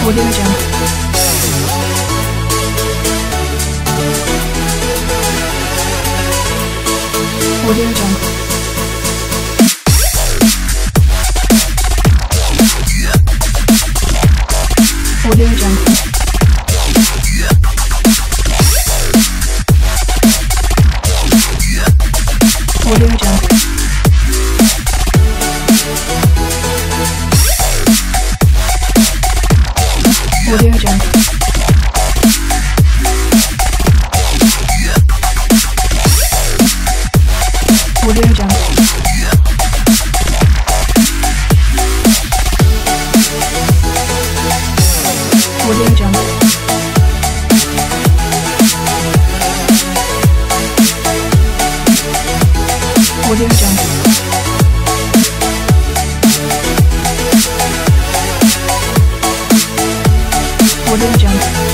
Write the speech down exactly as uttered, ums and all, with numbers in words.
Audio Jungle. Audio Jungle. Audio Jungle. Audio Jungle. Audio Jungle. Audio Jungle. Audio Jungle. Audio Jungle. Audio Jungle.